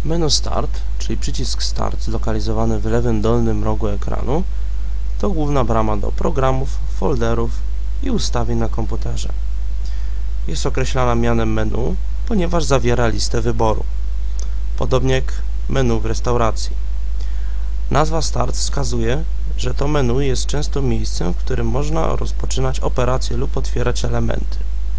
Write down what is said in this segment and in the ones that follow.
Menu Start, czyli przycisk Start zlokalizowany w lewym dolnym rogu ekranu, to główna brama do programów, folderów i ustawień na komputerze. Jest określana mianem menu, ponieważ zawiera listę wyboru, podobnie jak menu w restauracji. Nazwa Start wskazuje, że to menu jest często miejscem, w którym można rozpoczynać operacje lub otwierać elementy.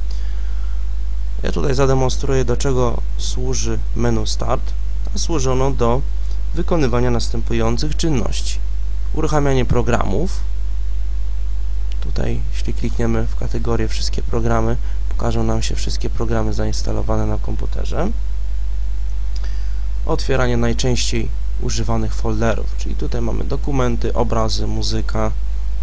Ja tutaj zademonstruję, do czego służy menu Start, a służy ono do wykonywania następujących czynności. Uruchamianie programów. Tutaj, jeśli klikniemy w kategorię wszystkie programy, pokażą nam się wszystkie programy zainstalowane na komputerze. Otwieranie najczęściej używanych folderów, czyli tutaj mamy dokumenty, obrazy, muzyka.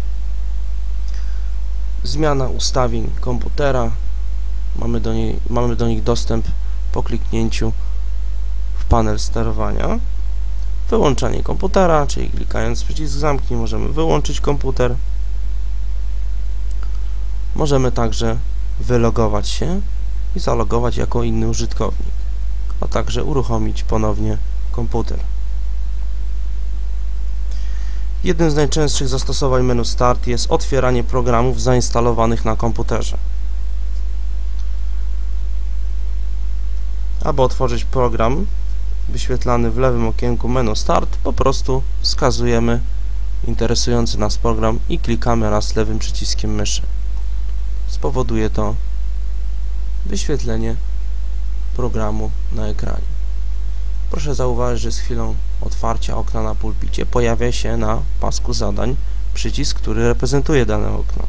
Zmiana ustawień komputera. Mamy do nich dostęp po kliknięciu w panel sterowania. Wyłączanie komputera, czyli klikając przycisk zamknij możemy wyłączyć komputer. Możemy także wylogować się i zalogować jako inny użytkownik, a także uruchomić ponownie komputer. Jednym z najczęstszych zastosowań menu Start jest otwieranie programów zainstalowanych na komputerze. Aby otworzyć program wyświetlany w lewym okienku menu Start, po prostu wskazujemy interesujący nas program i klikamy raz lewym przyciskiem myszy. Spowoduje to wyświetlenie programu na ekranie. Proszę zauważyć, że z chwilą otwarcia okna na pulpicie pojawia się na pasku zadań przycisk, który reprezentuje dane okno.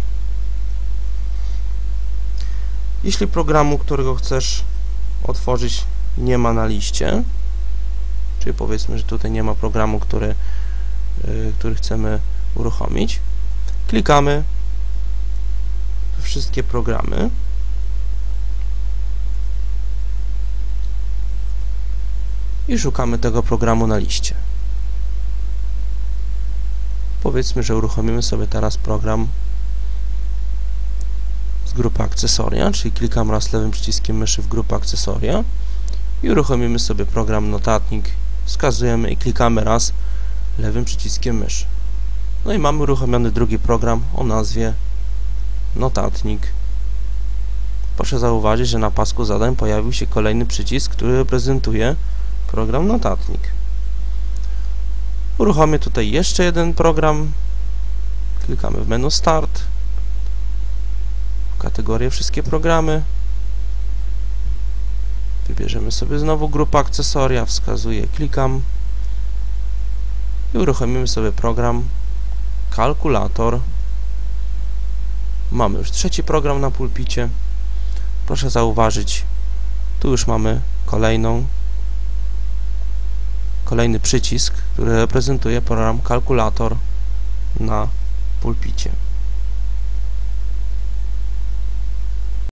Jeśli programu, którego chcesz otworzyć, nie ma na liście, czyli powiedzmy, że tutaj nie ma programu, który chcemy uruchomić, klikamy w wszystkie programy i szukamy tego programu na liście. Powiedzmy, że uruchomimy sobie teraz program z grupy akcesoria, czyli klikam raz lewym przyciskiem myszy w grupę akcesoria i uruchomimy sobie program notatnik, wskazujemy i klikamy raz lewym przyciskiem myszy. No i mamy uruchomiony drugi program o nazwie notatnik. Proszę zauważyć, że na pasku zadań pojawił się kolejny przycisk, który reprezentuje program notatnik. Uruchomię tutaj jeszcze jeden program. Klikamy w menu Start, w kategorię wszystkie programy. Wybierzemy sobie znowu grupę akcesoria, wskazuję, klikam i uruchomimy sobie program kalkulator. Mamy już trzeci program na pulpicie. Proszę zauważyć, tu już mamy kolejny przycisk, który reprezentuje program kalkulator na pulpicie.